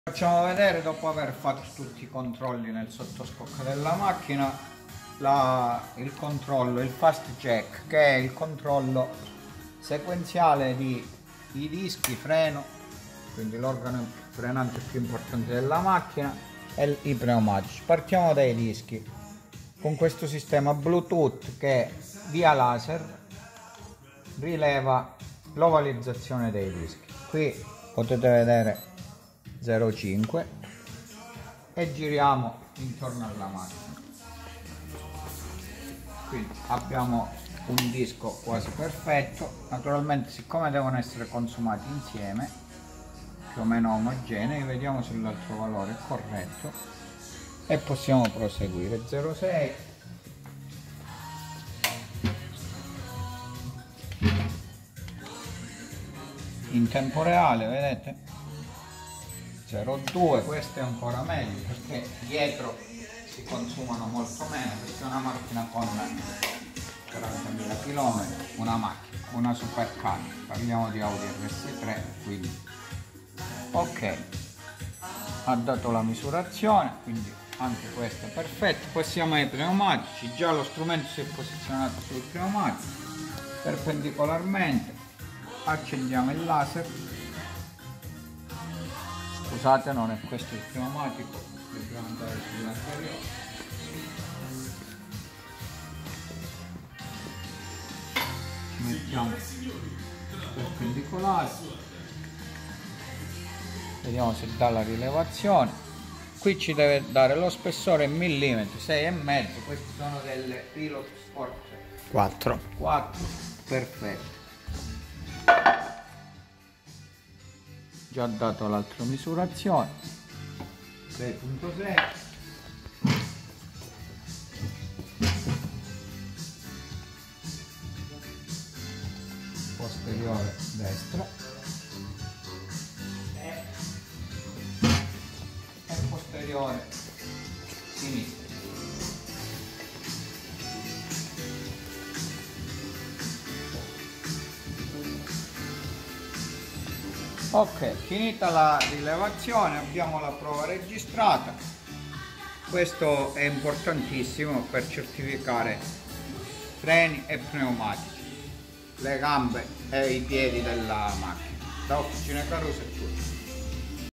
Facciamo vedere, dopo aver fatto tutti i controlli nel sottoscocca della macchina, il controllo, il fast check, che è il controllo sequenziale di i dischi, freno, quindi l'organo frenante più importante della macchina, e i pneumatici. Partiamo dai dischi, con questo sistema Bluetooth che via laser rileva l'ovalizzazione dei dischi. Qui potete vedere 0,5 e giriamo intorno alla macchina. Quindi abbiamo un disco quasi perfetto. Naturalmente, siccome devono essere consumati insieme, più o meno omogenei, vediamo se l'altro valore è corretto e possiamo proseguire. 0,6, in tempo reale, vedete? 0,2, questo è ancora meglio perché dietro si consumano molto meno, questa è una macchina con 40.000 km, una supercar, parliamo di Audi RS3, quindi ok, ha dato la misurazione, quindi anche questo è perfetto. Passiamo ai pneumatici. Già lo strumento si è posizionato sui pneumatici perpendicolarmente, accendiamo il laser. Scusate, non è questo il pneumatico, dobbiamo andare sull'anteriore. Ci mettiamo perpendicolare, vediamo se dà la rilevazione. Qui ci deve dare lo spessore in millimetri, 6,5. Questi sono delle Pilot Sport 4, perfetto. Già dato l'altra misurazione, 6,6, posteriore destra e posteriore sinistra. Ok, finita la rilevazione abbiamo la prova registrata. Questo è importantissimo per certificare freni e pneumatici, le gambe e i piedi della macchina. Da Officine Caruso è tutto.